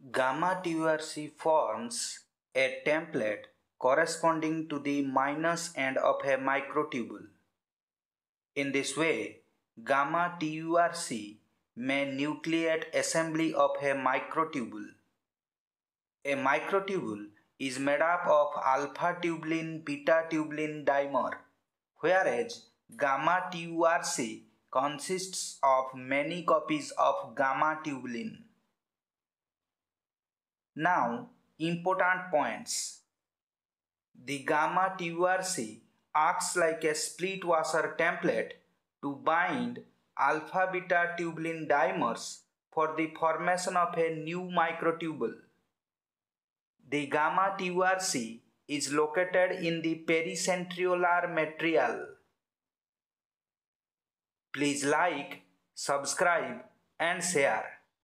Gamma TURC forms a template corresponding to the minus end of a microtubule. In this way, gamma TURC may nucleate assembly of a microtubule. A microtubule is made up of alpha tubulin beta tubulin dimer, whereas gamma TURC consists of many copies of gamma tubulin. Now, important points. The gamma TURC acts like a split washer template to bind alpha beta tubulin dimers for the formation of a new microtubule. The gamma TURC is located in the pericentriolar material. Please like, subscribe and share.